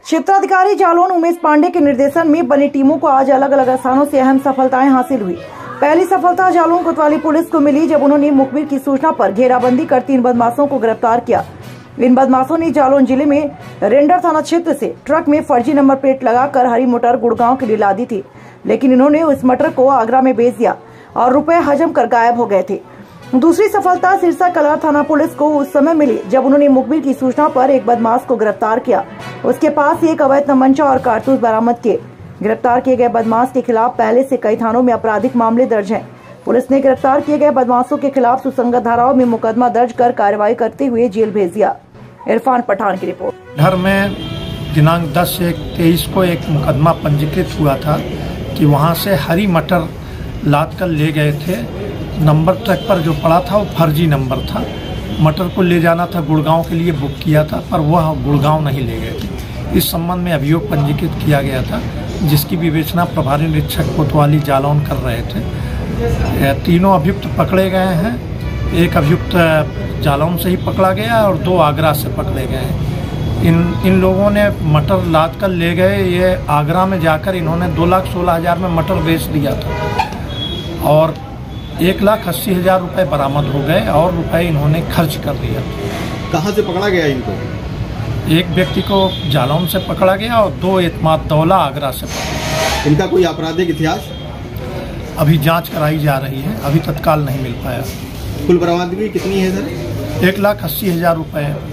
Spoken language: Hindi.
क्षेत्राधिकारी जालौन उमेश पांडे के निर्देशन में बनी टीमों को आज अलग अलग स्थानों से अहम सफलताएं हासिल हुई। पहली सफलता जालौन कोतवाली पुलिस को मिली जब उन्होंने मुखबिर की सूचना पर घेराबंदी कर 3 बदमाशों को गिरफ्तार किया। इन बदमाशों ने जालौन जिले में रेंडर थाना क्षेत्र से ट्रक में फर्जी नंबर प्लेट लगाकर हरी मटर गुड़गांव के लिए लादी थी, लेकिन इन्होंने उस मटर को आगरा में बेच दिया और रुपए हजम कर गायब हो गए थे। दूसरी सफलता सिरसा कला थाना पुलिस को उस समय मिली जब उन्होंने मुखबिर की सूचना पर एक बदमाश को गिरफ्तार किया। उसके पास से एक अवैध तमंचा और कारतूस बरामद किए। गिरफ्तार किए गए बदमाश के खिलाफ पहले से कई थानों में आपराधिक मामले दर्ज हैं। पुलिस ने गिरफ्तार किए गए बदमाशों के खिलाफ सुसंगत धाराओं में मुकदमा दर्ज कर कार्रवाई करते हुए जेल भेज दिया। इरफान पठान की रिपोर्ट। घर में दिनांक 10/1/23 को एक मुकदमा पंजीकृत हुआ था कि वहां से हरी मटर लाद कर ले गए थे। नंबर ट्रक पर जो पड़ा था वो फर्जी नंबर था। मटर को ले जाना था गुड़गांव के लिए, बुक किया था, पर वह गुड़गांव नहीं ले गए थे। इस संबंध में अभियोग पंजीकृत किया गया था, जिसकी विवेचना प्रभारी निरीक्षक कोतवाली जालौन कर रहे थे। तीनों अभियुक्त पकड़े गए हैं। एक अभियुक्त जालौन से ही पकड़ा गया और 2 आगरा से पकड़े गए हैं। इन लोगों ने मटर लाद कर ले गए। ये आगरा में जाकर इन्होंने 2,16,000 में मटर बेच दिया था और 1,80,000 रुपये बरामद हो गए और रुपए इन्होंने खर्च कर दिया। कहाँ से पकड़ा गया इनको? एक व्यक्ति को जालौन से पकड़ा गया और 2 एतमादौला आगरा से पकड़ा। इनका कोई आपराधिक इतिहास? अभी जांच कराई जा रही है, अभी तत्काल नहीं मिल पाया। कुल बरामदगी कितनी है सर? 1,80,000 रुपये।